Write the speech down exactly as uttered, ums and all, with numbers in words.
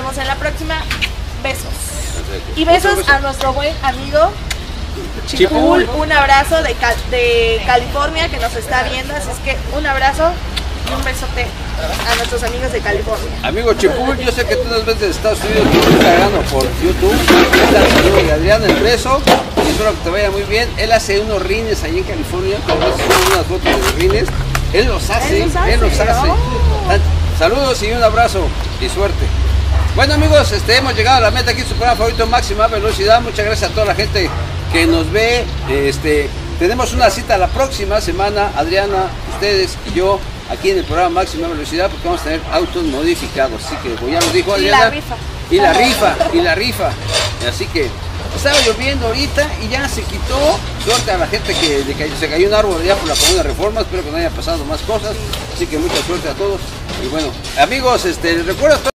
vemos en la próxima. Besos. Y besos a nuestro buen amigo Chipul. Chipul. Un abrazo de, Cal de California que nos está viendo. Así es que un abrazo y un besote a nuestros amigos de California. Amigo Chipul, yo sé que tú nos ves de Estados Unidos, tú estás cargando por YouTube. Es el amigo de Adrián El Preso. Y espero que te vaya muy bien. Él hace unos rines ahí en California. Cuando son unas fotos de rines. Él los hace, él los hace. Él los hace. Oh. Saludos y un abrazo y suerte. Bueno amigos, este, hemos llegado a la meta aquí en su programa favorito, Máxima Velocidad. Muchas gracias a toda la gente que nos ve. Este, tenemos una cita la próxima semana, Adriana, ustedes y yo, aquí en el programa Máxima Velocidad, porque vamos a tener autos modificados. Así que, como ya nos dijo Adriana, y la rifa. Y la rifa, y la rifa. Así que estaba lloviendo ahorita y ya se quitó. Suerte a la gente que, de que se cayó un árbol allá por la Colonia Reforma. Espero que no haya pasado más cosas. Así que mucha suerte a todos. Y bueno, amigos, este, les recuerdo